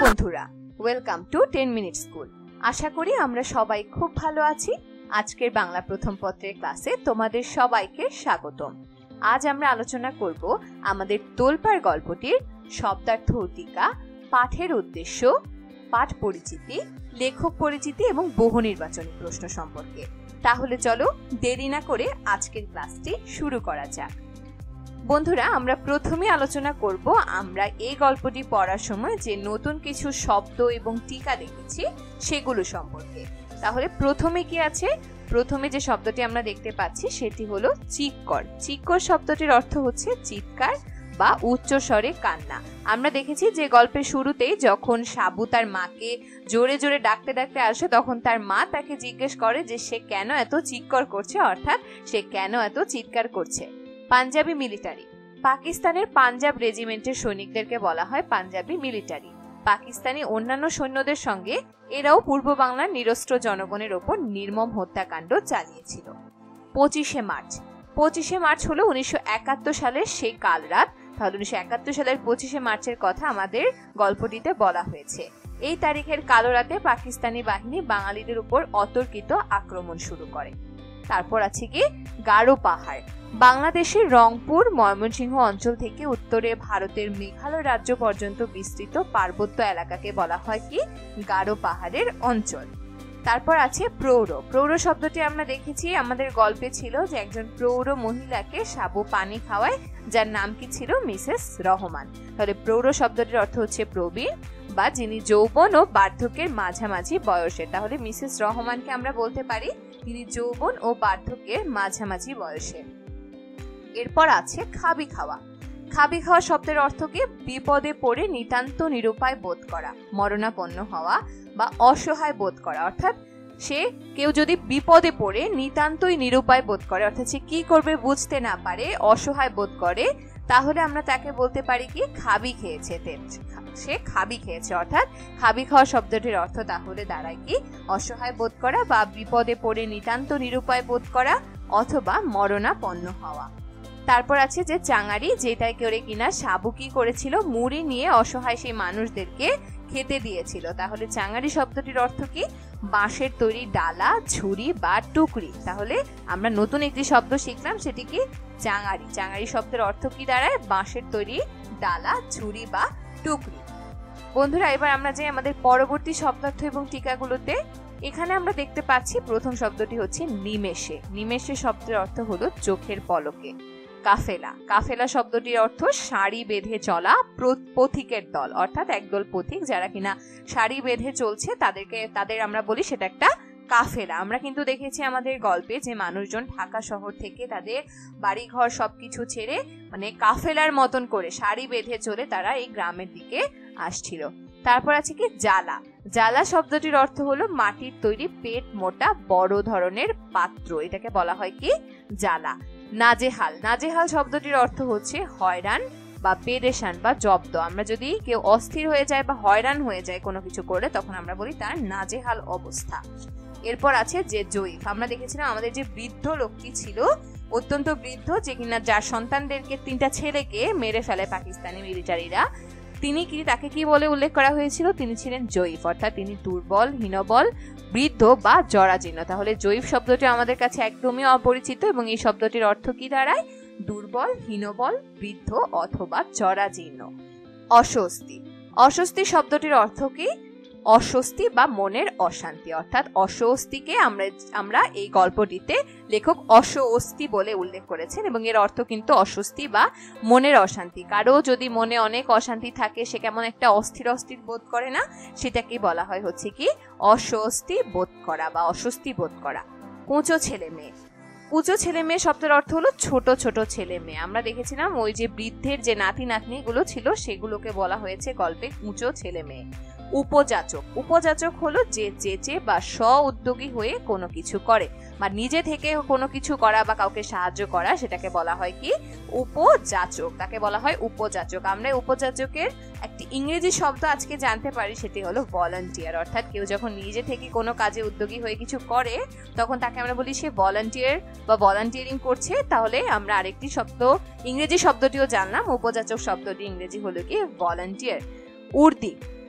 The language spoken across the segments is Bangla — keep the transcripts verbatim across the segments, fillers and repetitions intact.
বন্ধুরা, welcome to Ten Minute School. আশা করি আমরা সবাই খুব ভালো আছি। আজকের বাংলা প্রথম পত্রের ক্লাসে তোমাদের সবাইকে স্বাগতম। আজ আমরা আলোচনা করব আমাদের তোলপাড় গল্পটির শব্দার্থ অতিকা, পাঠের উদ্দেশ্য, পাঠ পরিচিতি, লেখক পরিচিতি এবং বহু নির্বাচনী প্রশ্ন সম্পর্কে। তাহলে চলো দেরি না করে আজকের ক্লাসটি শুরু করা যাক। বন্ধুরা, আমরা প্রথমে আলোচনা করব আমরা এই গল্পটি পড়ার সময় যে নতুন কিছু শব্দ এবং টিকা দেখেছি সেগুলো সম্পর্কে। তাহলে প্রথমে কি আছে? প্রথমে যে শব্দটি আমরা দেখতে পাচ্ছি সেটি হলো চিৎকর। চিৎকর শব্দটির অর্থ হচ্ছে চিৎকার বা উচ্চ স্বরে কান্না। আমরা দেখেছি যে গল্পের শুরুতেই যখন সাবু তার মাকে জোরে জোরে ডাকতে ডাকতে আসে, তখন তার মা তাকে জিজ্ঞেস করে যে সে কেন এত চিৎকার করছে, অর্থাৎ সে কেন এত চিৎকার করছে। পাঞ্জাবি মিলিটারি, পাকিস্তানের পাঞ্জাব রেজিমেন্টের সৈনিকদেরকে বলা হয় পাঞ্জাবি মিলিটারি। পাকিস্তানি অন্যান্য সৈন্যদের সঙ্গে এরাও পূর্ব বাংলার নিরস্ত্র জনগণের ওপর নির্মম হত্যাকাণ্ড চালিয়েছিল। পঁচিশে মার্চ, পঁচিশে মার্চ হলো উনিশশো একাত্তর সালের সেই কাল রাত। তাহলে উনিশশো একাত্তর সালের পঁচিশে মার্চের কথা আমাদের গল্পটিতে বলা হয়েছে। এই তারিখের কালো রাতে পাকিস্তানি বাহিনী বাঙালিদের উপর অতর্কিত আক্রমণ শুরু করে। তারপর আছে কি গারো পাহাড়। বাংলাদেশের রংপুর, ময়মনসিংহ অঞ্চল থেকে উত্তরে ভারতের মেঘালয় রাজ্য পর্যন্ত বিস্তৃত পার্বত্য এলাকাকে বলা হয় কি গারো পাহাড়ের অঞ্চল। তারপর আছে প্রৌঢ়। প্রৌঢ় শব্দটি আমরা দেখেছি আমাদের গল্পে ছিল যে একজন প্রৌঢ় মহিলাকে সাবু পানি খাওয়ায়, যার নাম কি ছিল মিসেস রহমান। তাহলে প্রৌঢ় শব্দটির অর্থ হচ্ছে প্রবীণ বা যিনি যৌবন ও বার্ধক্যের মাঝামাঝি বয়সে। তাহলে মিসেস রহমানকে আমরা বলতে পারি তিনি যৌবন ও বার্ধক্যের মাঝামাঝি বয়সে। এরপর আছে খাবি খাওয়া। খাবি খাওয়া শব্দের অর্থ কি বিপদে পড়ে নিতান্ত নিরুপায় বোধ করা, মরণাপন্ন হওয়া বা অসহায় বোধ করা। অর্থাৎ সে কেউ যদি বিপদে পড়ে নিতান্তই নিরুপায় বোধ করে, অর্থাৎ সে কি করবে বুঝতে না পারে, অসহায় বোধ করে, তাহলে আমরা তাকে বলতে পারি কি খাবি খেয়েছে, সে খাবি খেয়েছে। অর্থাৎ খাবি খাওয়া শব্দটির অর্থ তাহলে দাঁড়ায় কি অসহায় বোধ করা বা বিপদে পড়ে নিতান্ত নিরুপায় বোধ করা অথবা মরণাপন্ন হওয়া। তারপর আছে যে চাঙারি, যেটাই করে কিনা সাবু কি করেছিল মুড়ি নিয়ে অসহায় সেই মানুষদেরকে খেতে দিয়েছিল। তাহলে চাঙারি শব্দটির অর্থ কি বাঁশের তৈরি ডালা, ঝুড়ি বা টুকরি। তাহলে আমরা নতুন একটি শব্দ শিখলাম, সেটি কি চাঙারি। চাঙারি শব্দের অর্থ কি দাঁড়ায় বাঁশের তৈরি ডালা, ঝুড়ি বা টুকরি। বন্ধুরা, এবার আমরা যাই আমাদের পরবর্তী শব্দার্থ এবং টিকাগুলোতে। এখানে আমরা দেখতে পাচ্ছি প্রথম শব্দটি হচ্ছে নিমেষে। নিমেষে শব্দের অর্থ হলো চোখের পলকে। কাফেলা, কাফেলা শব্দটির অর্থ সারি বেঁধে চলা পথিকের দল, অর্থাৎ একদল পথিক যারা কিনা সারি বেঁধে চলছে তাদেরকে তাদের আমরা বলি সেটা একটা কাফেলা। আমরা কিন্তু দেখেছি আমাদের গল্পে যে মানুষজন ঢাকা শহর থেকে তাদের বাড়ি ঘর সবকিছু ছেড়ে মানে কাফেলার মতন করে সারি বেঁধে চলে তারা এই গ্রামের দিকে আসছিল। তারপর আছে কি জ্বালা। জ্বালা শব্দটির অর্থ হলো মাটির তৈরি পেট মোটা বড় ধরনের পাত্র, এটাকে বলা হয় কি জ্বালা। নাজেহাল, নাজেহাল শব্দটির অর্থ হচ্ছে হয়রান বা পেরেশান বা জব্দ। আমরা যদি কেউ অস্থির হয়ে যায় বা হয়রান হয়ে যায় কোনো কিছু করে, তখন আমরা বলি তার নাজেহাল অবস্থা। এরপর আছে যে জয়ীফ। আমরা দেখেছিলাম আমাদের যে বৃদ্ধ লোকটি ছিল, অত্যন্ত বৃদ্ধ, যে কিনা যার সন্তানদেরকে তিনটা ছেলেকে মেরে ফেলে পাকিস্তানি মিলিটারিরা, তিনি কি তাকে কি বলে উল্লেখ করা হয়েছিল? তিনি ছিলেন জয়ীফ, অর্থাৎ তিনি দুর্বল, হীনবল, বৃদ্ধ বা জরাজীর্ণ। তাহলে জয়ীফ শব্দটি আমাদের কাছে একদমই অপরিচিত এবং এই শব্দটির অর্থ কি দাঁড়ায় দুর্বল, হীনবল, বৃদ্ধ অথবা জরাজীর্ণ। অস্বস্তি। অস্বস্তি শব্দটির অর্থ কি অস্বস্তি বা মনের অশান্তি, অর্থাৎ অস্বস্তিকে আমরা আমরা এই গল্পটিতে লেখক অস্বস্তি বলে উল্লেখ করেছেন এবং এর অর্থ কিন্তু অস্বস্তি বা মনের অশান্তি। কারো যদি মনে অনেক অশান্তি থাকে, সে কেমন একটা অস্থির অস্থির বোধ করে না, সেটাকে বলা হয় হচ্ছে কি অস্বস্তি বোধ করা বা অস্বস্তি বোধ করা। কুঁচো ছেলে মেয়ে। কুঁচো ছেলে মেয়ে শব্দের অর্থ হলো ছোট ছোট ছেলে মেয়ে। আমরা দেখেছিলাম ওই যে বৃদ্ধের যে নাতি নাতনি গুলো ছিল সেগুলোকে বলা হয়েছে গল্পে কুঁচো ছেলে মেয়ে। উপযাচক। উপযাচক হলো যে চেচে বা স্ব উদ্যোগী হয়ে কোনো কিছু করে বা নিজে থেকে কোনো কিছু করা বা কাউকে সাহায্য করা, সেটাকে বলা হয় কি উপযাচক। তাকে বলা হয় উপযাচক। আমরা উপযাচকের একটি ইংরেজি শব্দ আজকে জানতে পারি, সেটি হলো ভলান্টিয়ার। অর্থাৎ কেউ যখন নিজে থেকে কোনো কাজে উদ্যোগী হয়ে কিছু করে তখন তাকে আমরা বলি সে ভলান্টিয়ার বা ভলান্টিয়ারিং করছে। তাহলে আমরা আরেকটি শব্দ ইংরেজি শব্দটিও জানলাম, উপযাচক শব্দটি ইংরেজি হলো কি ভলান্টিয়ার। উর্দি।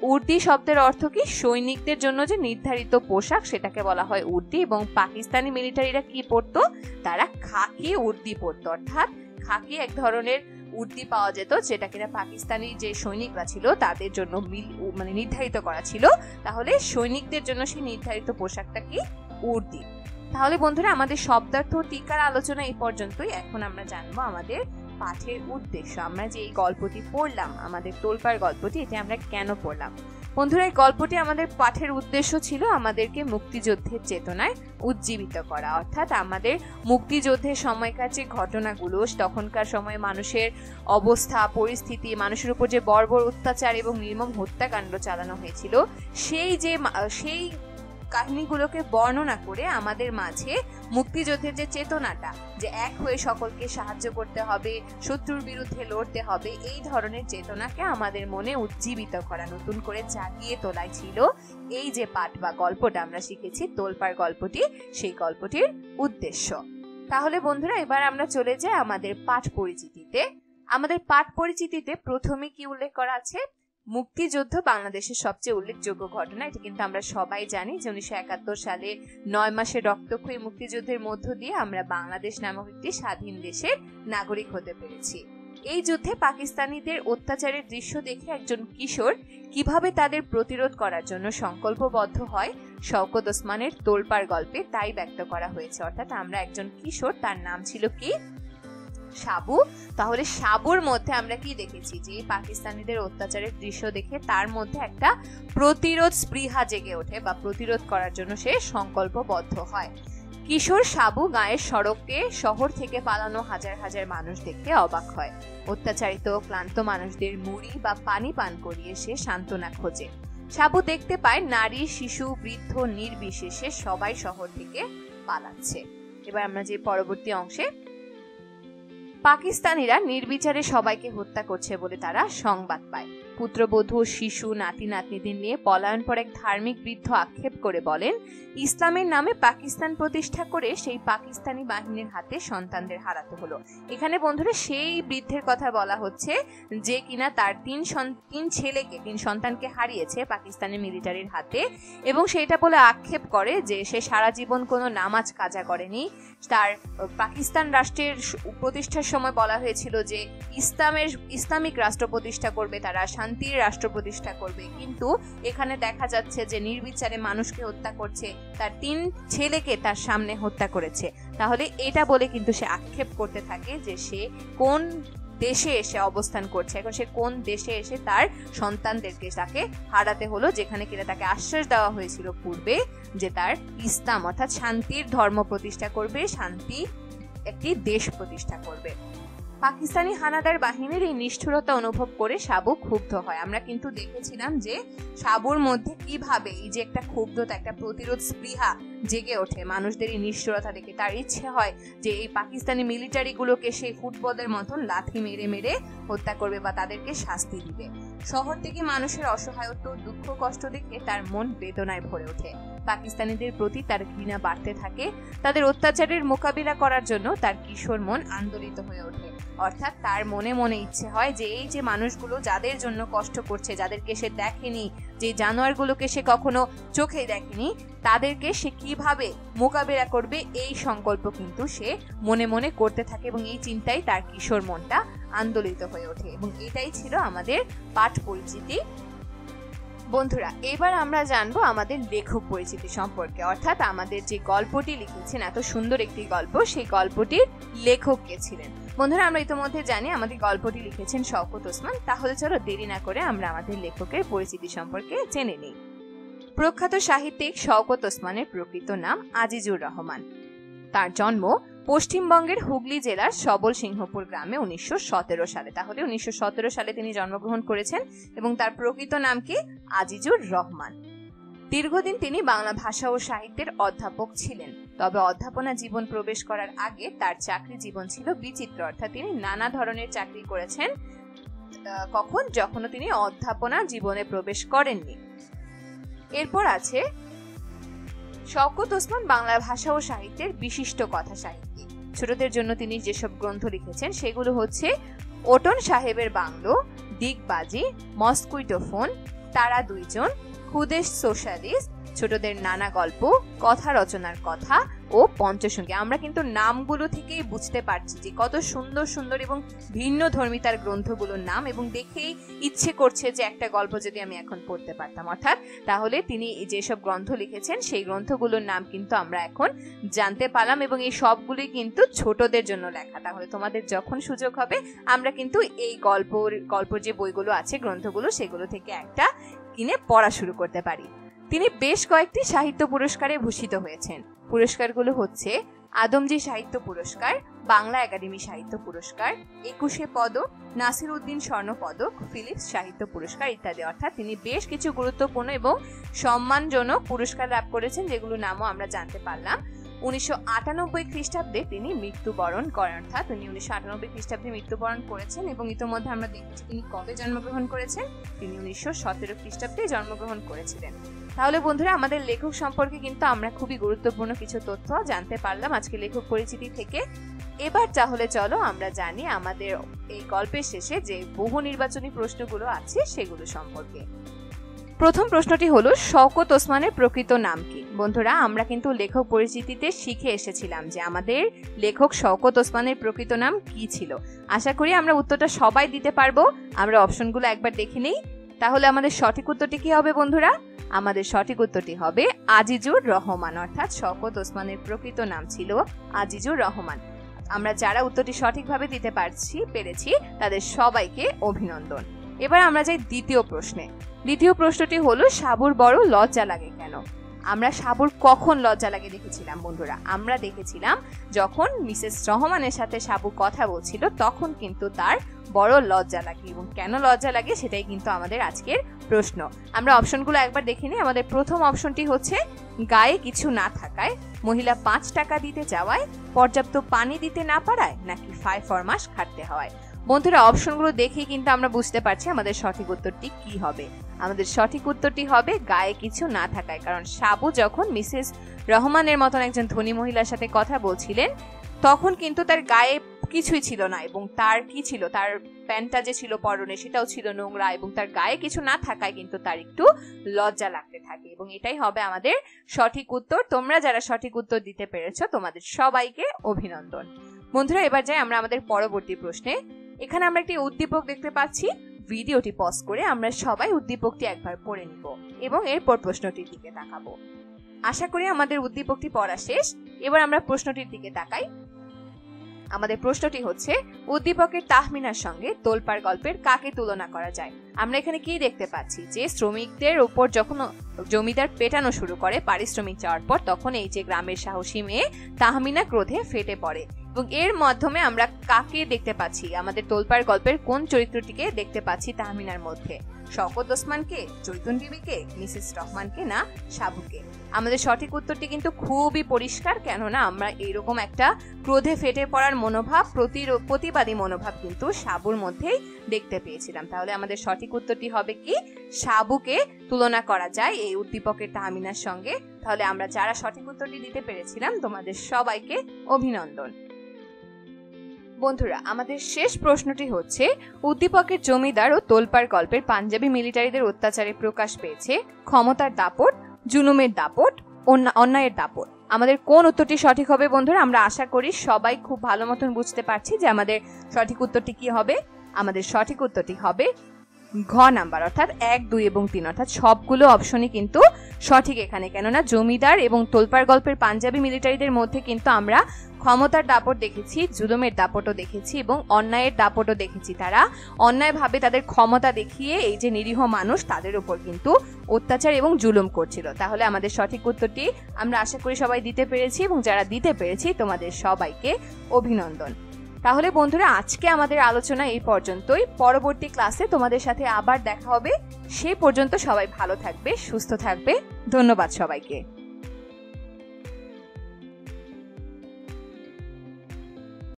উর্দি শব্দের অর্থ কি? সৈনিকদের জন্য যে নির্ধারিত পোশাক সেটাকে বলা হয় উর্দি। এবং পাকিস্তানি মিলিটারিরা কি পরতো? তারা খাকি উর্দি পরতো, অর্থাৎ খাকি এক ধরনের উর্দি পাওয়া যেত যেটা কিনা পাকিস্তানি যে সৈনিকরা ছিল তাদের জন্য মানে নির্ধারিত করা ছিল। তাহলে সৈনিকদের জন্য সেই নির্ধারিত পোশাকটা কি? উর্দি। তাহলে বন্ধুরা আমাদের শব্দার্থ টিকার আলোচনা এই পর্যন্তই। এখন আমরা জানবো আমাদের পাঠের উদ্দেশ্য। আমরা যে এই গল্পটি পড়লাম, আমাদের তোলপাড় গল্পটি, এটা আমরা কেন পড়লাম? বন্ধুরা এই গল্পটি আমাদের পাঠের উদ্দেশ্য ছিল আমাদেরকে মুক্তিযুদ্ধের চেতনায় উজ্জীবিত করা, অর্থাৎ আমাদের মুক্তিযুদ্ধের সময়কার যে ঘটনাগুলো, তখনকার সময়ে মানুষের অবস্থা পরিস্থিতি, মানুষের উপর যে বর্বর অত্যাচার এবং নির্মম হত্যাকাণ্ড চালানো হয়েছিল, সেই যে সেই কাহিনীগুলোকে বর্ণনা করে আমাদের মাঝে মুক্তিযুদ্ধের যে চেতনাটা, যে এক হয়ে সকলকে সাহায্য করতে হবে, শত্রুর বিরুদ্ধে লড়তে হবে, এই ধরনের চেতনাকে আমাদের মনে উজ্জীবিত করা, নতুন করে জাগিয়ে তোলাই ছিল এই যে পাঠ বা গল্পটা আমরা শিখেছি, তোলপাড় গল্পটি, সেই গল্পটির উদ্দেশ্য। তাহলে বন্ধুরা এবার আমরা চলে যাই আমাদের পাঠ পরিচিতিতে। আমাদের পাঠ পরিচিতিতে প্রথমে কি উল্লেখ করা আছে? মুক্তিযুদ্ধ বাংলাদেশের সবচেয়ে উল্লেখযোগ্য ঘটনা। এটা কিন্তু আমরা সবাই জানি যে উনিশশো একাত্তর সালে নয় মাসের রক্তক্ষয়ী মুক্তিযুদ্ধের মধ্য দিয়ে আমরা বাংলাদেশ নামক একটি স্বাধীন দেশের নাগরিক হতে পেরেছি। এই যুদ্ধে পাকিস্তানিদের অত্যাচারের দৃশ্য দেখে একজন কিশোর কিভাবে তাদের প্রতিরোধ করার জন্য সংকল্পবদ্ধ হয়, শওকত ওসমানের তোলপাড় গল্পে তাই ব্যক্ত করা হয়েছে। অর্থাৎ আমরা একজন কিশোর, তার নাম ছিল কি? সাবু। তাহলে সাবুর মধ্যে আমরা কি দেখেছি? যে পাকিস্তানিদের অত্যাচারের দৃশ্য দেখে তার মধ্যে একটা প্রতিরোধ স্পৃহা জেগে ওঠে বা প্রতিরোধ করার জন্য সে সংকল্পবদ্ধ হয়। কিশোর সাবু গায়ের সড়কে শহর থেকে পালানো হাজার হাজার মানুষ দেখে অবাক হয়। অত্যাচারিত ক্লান্ত মানুষদের মুড়ি বা পানি পান করিয়ে সে সান্ত্বনা খোঁজে। সাবু দেখতে পায় নারী, শিশু, বৃদ্ধ নির্বিশেষে সবাই শহর থেকে পালাচ্ছে। এবার আমরা যে পরবর্তী অংশে, পাকিস্তানিরা নির্বিচারে সবাইকে হত্যা করছে বলে তারা সংবাদ পায়। পুত্রবধূ, শিশু, নাতি নাতনিদের নিয়ে পলায়ন পর এক ধার্মিক বৃদ্ধ আক্ষেপ করে বলেন, ইসলামের নামে পাকিস্তান প্রতিষ্ঠা করে সেই পাকিস্তানি বাহিনীর হাতে সন্তানদের হারাতে হলো। এখানে বন্ধুরা সেই বৃদ্ধের কথা বলা হচ্ছে যে কিনা তার তিন তিন ছেলেকে তিন সন্তানকে হারিয়েছে পাকিস্তানি মিলিটারির হাতে, এবং সেটা বলে আক্ষেপ করে যে সে সারা জীবন কোনো নামাজ কাজা করেনি। তার পাকিস্তান রাষ্ট্রের প্রতিষ্ঠার সময় বলা হয়েছিল যে ইসলামের ইসলামিক রাষ্ট্র প্রতিষ্ঠা করবে, তারা শান্তির রাষ্ট্র প্রতিষ্ঠা করবে, কিন্তু এখানে দেখা যাচ্ছে যে নির্বিচারে মানুষকে হত্যা করছে, তার তিন ছেলেকে তার সামনে হত্যা করেছে। তাহলে এটা বলে কিন্তু সে আক্ষেপ করতে থাকে যে সে কোন দেশে এসে অবস্থান করছে, এখন সে কোন দেশে এসে তার সন্তানদেরকে তাকে হারাতে হলো, যেখানে কিনা তাকে আশ্বাস দেওয়া হয়েছিল পূর্বে যে তার ইসলাম অর্থাৎ শান্তির ধর্ম প্রতিষ্ঠা করবে, শান্তি একটি দেশ প্রতিষ্ঠা করবে। পাকিস্তানি হানাদার বাহিনীর এই নিষ্ঠুরতা অনুভব করে সাবু ক্ষুব্ধ হয়। আমরা কিন্তু দেখেছিলাম যে সাবুর মধ্যে কিভাবে এই যে একটা ক্ষুব্ধতা, একটা প্রতিরোধ স্পৃহা জেগে ওঠে মানুষদের এই নিষ্ঠুরতা দেখে। তার ইচ্ছে হয় যে এই পাকিস্তানি মিলিটারি গুলোকে সে ফুটবলের মতন লাথি মেরে মেরে হত্যা করবে বা তাদেরকে শাস্তি দিবে। শহর থেকে মানুষের অসহায়ত্ব, দুঃখ, কষ্ট দেখে তার মন বেদনায় ভরে ওঠে। পাকিস্তানিদের প্রতি তার ঘৃণা বাড়তে থাকে। তাদের অত্যাচারের মোকাবিলা করার জন্য তার কিশোর মন আন্দোলিত হয়ে ওঠে। অর্থাৎ তার মনে মনে ইচ্ছে হয় যে এই যে মানুষগুলো যাদের জন্য কষ্ট করছে, যাদেরকে সে দেখেনি, যে জানোয়ারগুলোকে সে কখনো চোখে দেখেনি, তাদেরকে সে কিভাবে মোকাবিলা করবে এই সংকল্প কিন্তু সে মনে মনে করতে থাকে, এবং এই চিন্তাই তার কিশোর মনটা আন্দোলিত হয়ে ওঠে। এবং এটাই ছিল আমাদের পাঠ পরিচিতি। বন্ধুরা এবার আমরা জানবো আমাদের লেখক পরিচিতি সম্পর্কে, অর্থাৎ আমাদের যে গল্পটি লিখেছেন, এত সুন্দর একটি গল্প, সেই গল্পটির লেখক কে ছিলেন। বন্ধুরা আমরা ইতিমধ্যে জানি আমাদের গল্পটি লিখেছেন শওকত ওসমান। তাহলে চলো দেরি না করে আমরা আমাদের লেখকের পরিচিতি সম্পর্কে জেনে নিই। প্রখ্যাত সাহিত্যিক শওকত ওসমানের প্রকৃত নাম আজিজুর রহমান। তার জন্ম পশ্চিমবঙ্গের হুগলি জেলার সবল সিংহপুর গ্রামে উনিশশো সতেরো সালে। তাহলে উনিশশো সতেরো সালে তিনি জন্মগ্রহণ করেছেন এবং তার প্রকৃত নাম কি? আজিজুর রহমান। দীর্ঘদিন তিনি বাংলা ভাষা ও সাহিত্যের অধ্যাপক ছিলেন। তবে অধ্যাপনা জীবন প্রবেশ করার আগে তার চাকরি জীবন ছিল বিচিত্র, অর্থাৎ তিনি নানা ধরনের চাকরি করেছেন। কখন? যখন তিনি অধ্যাপনা জীবনে প্রবেশ করেননি। এরপর আছে শওকত ওসমান বাংলা ভাষা ও সাহিত্যের বিশিষ্ট কথা সাহিত্যিক। ছোটদের জন্য তিনি যেসব গ্রন্থ লিখেছেন সেগুলো হচ্ছে ওটন সাহেবের বাংলো, দিগবাজি, মস্কুইটো ফোন, তারা দুইজন, ক্ষুদেশ সোশ্যালিস্ট, ছোটদের নানা গল্প, কথা রচনার কথা ও পঞ্চসঙ্গী। আমরা কিন্তু নামগুলো থেকেই বুঝতে পারছি যে কত সুন্দর সুন্দর এবং ভিন্ন ধর্মিতার গ্রন্থগুলোর নাম, এবং দেখেই ইচ্ছে করছে যে একটা গল্প যদি আমি এখন পড়তে পারতাম। অর্থাৎ তাহলে তিনি যেসব গ্রন্থ লিখেছেন সেই গ্রন্থগুলোর নাম কিন্তু আমরা এখন জানতে পারলাম, এবং এই সবগুলোই কিন্তু ছোটদের জন্য লেখা। তাহলে তোমাদের যখন সুযোগ হবে আমরা কিন্তু এই গল্প গল্পের যে বইগুলো আছে, গ্রন্থগুলো, সেগুলো থেকে একটা কিনে পড়া শুরু করতে পারি। তিনি বেশ কয়েকটি সাহিত্য পুরস্কারে ভূষিত হয়েছেন। পুরস্কারগুলো হচ্ছে আদমজী সাহিত্য পুরস্কার, বাংলা একাডেমি সাহিত্য পুরস্কার, একুশে পদক, নাসির উদ্দিন স্বর্ণ পদক, ফিলিপস সাহিত্য পুরস্কার ইত্যাদি। অর্থাৎ তিনি বেশ কিছু গুরুত্বপূর্ণ এবং সম্মানজনক পুরস্কার লাভ করেছেন, যেগুলোর নামও আমরা জানতে পারলাম। উনিশশো আটানব্বই খ্রিস্টাব্দে তিনি মৃত্যুবরণ করেন, অর্থাৎ তিনি উনিশশো আটানব্বই খ্রিস্টাব্দে মৃত্যুবরণ করেছেন। এবং ইতিমধ্যে আমরা দেখেছি তিনি কবে জন্মগ্রহণ করেছেন, তিনি উনিশশো সতেরো খ্রিস্টাব্দে জন্মগ্রহণ করেছিলেন। তাহলে বন্ধুরা, আমাদের লেখক সম্পর্কে কিন্তু আমরা খুবই গুরুত্বপূর্ণ কিছু তথ্য জানতে পারলাম আজকে লেখক পরিচিতি থেকে। এবার তাহলে চলো আমরা জানি আমাদের এই গল্পের শেষে যে বহু নির্বাচনী প্রশ্নগুলো আছে সেগুলো সম্পর্কে। প্রথম প্রশ্নটি হলো, শওকত ওসমানের প্রকৃত নাম কি? বন্ধুরা, আমরা কিন্তু লেখক পরিচিতিতে শিখে এসেছিলাম যে আমাদের লেখক শওকত ওসমানের প্রকৃত নাম কি ছিল। আশা করি আমরা উত্তরটা সবাই দিতে পারবো। আমরা অপশনগুলো একবার দেখে নিই। তাহলে আমাদের সঠিক উত্তরটি কি হবে বন্ধুরা? আমাদের সঠিক উত্তরটি হবে আজিজুর রহমান, অর্থাৎ শওকত ওসমানের প্রকৃত নাম ছিল আজিজুর রহমান। আমরা যারা উত্তরটি সঠিকভাবে দিতে পারছি পেরেছি তাদের সবাইকে অভিনন্দন। এবার আমরা যাই দ্বিতীয় প্রশ্নে। দ্বিতীয় প্রশ্নটি হলো, সাবুর বড় লজ্জা লাগে কেন? আমরা সাবুর কখন লজ্জা লাগে দেখেছিলাম বন্ধুরা? আমরা দেখেছিলাম যখন মিসেস রহমানের সাথে সাবু কথা বলছিল তখন কিন্তু তার বড় লজ্জা লাগে, এবং কেন লজ্জা লাগে সেটাই কিন্তু আমাদের আজকের প্রশ্ন। আমরা অপশনগুলো একবার দেখে নিই। আমাদের প্রথম অপশনটি হচ্ছে গায়ে কিছু না থাকায়, মহিলা পাঁচ টাকা দিতে যাওয়ায়, পর্যাপ্ত পানি দিতে না পারায়, নাকি ফায় ফরমাস খাটতে হওয়ায়। বন্ধুরা, অপশনগুলো দেখেই কিন্তু আমরা বুঝতে পারছি আমাদের সঠিক উত্তরটি কি হবে। আমাদের সঠিক উত্তরটি হবে গায়ে কিছু না থাকায়, কারণ সাবু যখন মিসেস রহমানের মতন একজন ধনী মহিলার সাথে কথা বলছিলেন তখন কিন্তু তার গায়ে কিছুই ছিল না, এবং তার কি ছিল, তার প্যান্টটা যে ছিল পরনে সেটাও ছিল নোংরা, এবং তার গায়ে কিছু না থাকায় কিন্তু তার একটু লজ্জা লাগতে থাকে, এবং এটাই হবে আমাদের সঠিক উত্তর। তোমরা যারা সঠিক উত্তর দিতে পেরেছো তোমাদের সবাইকে অভিনন্দন। বন্ধুরা, এবার যাই আমরা আমাদের পরবর্তী প্রশ্নে। এখানে আমরা একটি উদ্দীপক দেখতে পাচ্ছি। ভিডিওটি পজ করে আমরা সবাই উদ্দীপকটি একবার পড়ে নিব এবং এরপর প্রশ্নটির দিকে তাকাবো। আশা করি আমাদের উদ্দীপকটি পড়া শেষ। এবার আমরা প্রশ্নটির দিকে তাকাই। আমাদের প্রশ্নটি হচ্ছে, উদ্দীপকের তাহমিনার সঙ্গে তোলপাড় গল্পের কাকে তুলনা করা যায়? আমরা এখানে কি দেখতে পাচ্ছি যে শ্রমিকদের উপর যখন জমিদার পেটানো শুরু করে পারিশ্রমিক চাওয়ার পর, তখন এই যে গ্রামের সাহসী মেয়ে তাহমিনা ক্রোধে ফেটে পড়ে, এবং এর মাধ্যমে আমরা কাকে দেখতে পাচ্ছি? আমাদের তোলপাড় গল্পের কোন চরিত্রটিকে দেখতে পাচ্ছি তাহমিনার মধ্যে? শওকত ওসমানকে, চৈতন বিবিকে, মিসেস রহমানকে, না সাবুকে? আমাদের সঠিক উত্তরটি কিন্তু খুবই পরিষ্কার, কেননা আমরা এইরকম একটা ক্রোধে ফেটে পড়ার মনোভাব, প্রতিবাদী মনোভাব কিন্তু সাবুর মধ্যেই দেখতে পেয়েছিলাম। তাহলে আমাদের সঠিক উত্তরটি হবে কি? সাবুকে তুলনা করা যায় এই উদ্দীপকের তাহমিনার সঙ্গে। তাহলে আমরা যারা সঠিক উত্তরটি দিতে পেরেছিলাম তোমাদের সবাইকে অভিনন্দন। বন্ধুরা, আমাদের শেষ প্রশ্নটি হচ্ছে, উদ্দীপকের জমিদার ও তোলপাড় গল্পের পাঞ্জাবি মিলিটারিদের অত্যাচারে প্রকাশ পেয়েছে ক্ষমতার দাপট, জুলুমের দাপট, অন্যায়ের দাপট। আমাদের কোন উত্তরটি সঠিক হবে বন্ধুরা? আমরা আশা করি সবাই খুব ভালো মতন বুঝতে পারছি যে আমাদের সঠিক উত্তরটি কি হবে। আমাদের সঠিক উত্তরটি হবে ঘ নাম্বার, অর্থাৎ এক, দুই এবং তিন, অর্থাৎ সবগুলো অপশনই কিন্তু সঠিক এখানে। কেননা জমিদার এবং তোলপাড় গল্পের পাঞ্জাবি মিলিটারিদের মধ্যে কিন্তু আমরা ক্ষমতার দাপট দেখেছি, জুলুমের দাপটও দেখেছি এবং অন্যায়ের দাপটও দেখেছি। তারা অন্যায়ভাবে তাদের ক্ষমতা দেখিয়ে এই যে নিরীহ মানুষ তাদের উপর কিন্তু অত্যাচার এবং জুলুম করছিল। তাহলে আমাদের সঠিক উত্তরটি আমরা আশা করি সবাই দিতে পেরেছি, এবং যারা দিতে পেরেছি তোমাদের সবাইকে অভিনন্দন। তাহলে বন্ধুরা, আজকে আমাদের আলোচনা এই পর্যন্তই। পরবর্তী ক্লাসে তোমাদের সাথে আবার দেখা হবে। সেই পর্যন্ত সবাই ভালো থাকবে, সুস্থ থাকবে। ধন্যবাদ সবাইকে।